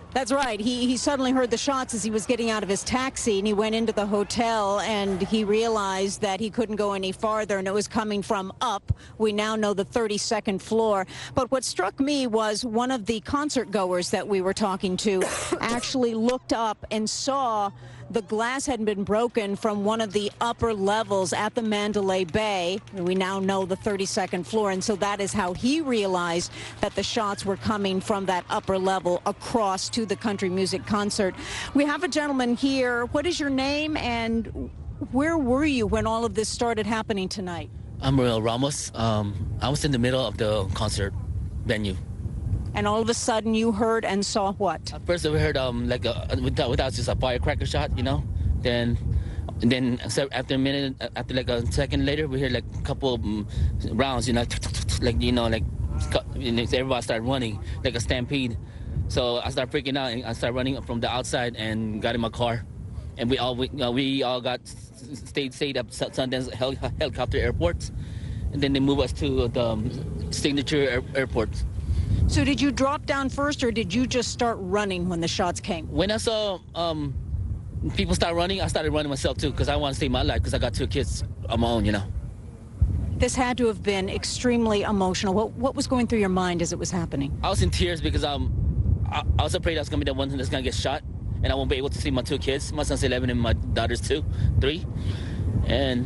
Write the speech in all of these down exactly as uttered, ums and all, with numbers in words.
That's right. He, he suddenly heard the shots as he was getting out of his taxi, and he went into the hotel, and he realized that he couldn't go any farther, and it was coming from up. We now know the thirty-second floor. But what struck me was one of the concert goers that we were talking to actually looked up and saw the glass had been broken from one of the upper levels at the Mandalay Bay. We now know the thirty-second floor, and so that is how he realized that the shots were coming from that upper level across to the country music concert. We have a gentleman here. What is your name, and where were you when all of this started happening tonight? I'm Royal Ramos. Um, I was in the middle of the concert venue. And all of a sudden you heard and saw what? At first we heard um like a, without, without just a firecracker shot, you know. Then, and then after a minute, after like a second later, we heard like a couple of um, rounds, you know, like you know, like everybody started running like a stampede. So I started freaking out and I started running from the outside and got in my car, and we all we, uh, we all got stayed stayed up Sundance hel helicopter airports, and then they moved us to the um, Signature air airport. So did you drop down first, or did you just start running when the shots came? When I saw um, people start running, I started running myself too, because I want to save my life, because I got two kids of my own, you know. This had to have been extremely emotional. What, what was going through your mind as it was happening? I was in tears because um, I, I was afraid I was going to be the one that's going to get shot, and I won't be able to see my two kids. My son's eleven and my daughter's two, three. And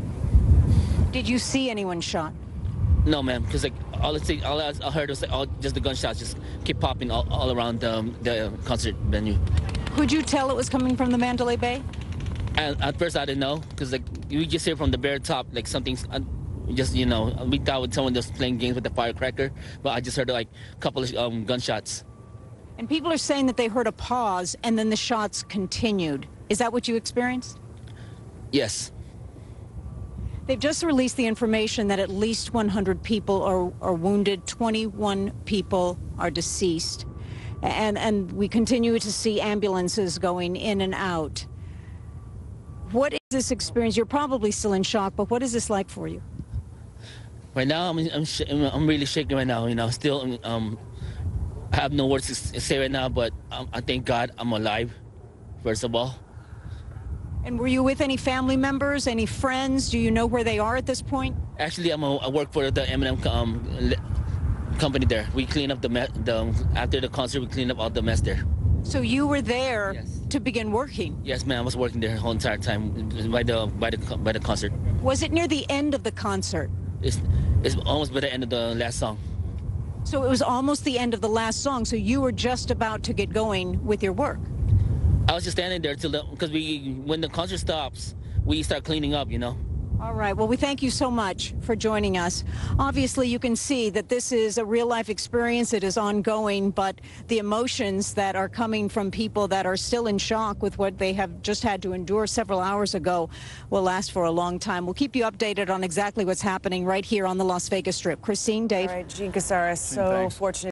did you see anyone shot? No, ma'am, because like all I see, all I heard was like, all just the gunshots just keep popping all, all around um, the concert venue. Could you tell it was coming from the Mandalay Bay? And at first I didn't know, because like you just hear from the very top like something's uh, just you know we thought someone just playing games with the firecracker, but I just heard like a couple of um, gunshots. And people are saying that they heard a pause and then the shots continued. Is that what you experienced? Yes. They've just released the information that at least one hundred people are, are wounded, twenty-one people are deceased, and, and we continue to see ambulances going in and out. What is this experience? You're probably still in shock, but what is this like for you? Right now, I'm, I'm, sh I'm really shaking right now, you know, still, um, I have no words to say right now, but um, I thank God I'm alive, first of all. And were you with any family members, any friends? Do you know where they are at this point? Actually, I'm a, I work for the M and M um, company there. We clean up the, me the after the concert. We clean up all the mess there. So you were there yes. to begin working? Yes, ma'am. I was working there the whole entire time by the by the by the concert. Was it near the end of the concert? It's it's almost by the end of the last song. So it was almost the end of the last song. So you were just about to get going with your work. I was just standing there till the, because we, when the concert stops, we start cleaning up, you know. All right. Well, we thank you so much for joining us. Obviously, you can see that this is a real-life experience. It is ongoing, but the emotions that are coming from people that are still in shock with what they have just had to endure several hours ago will last for a long time. We'll keep you updated on exactly what's happening right here on the Las Vegas Strip. Christine, Dave. All right, Jean Casara, so fortunate.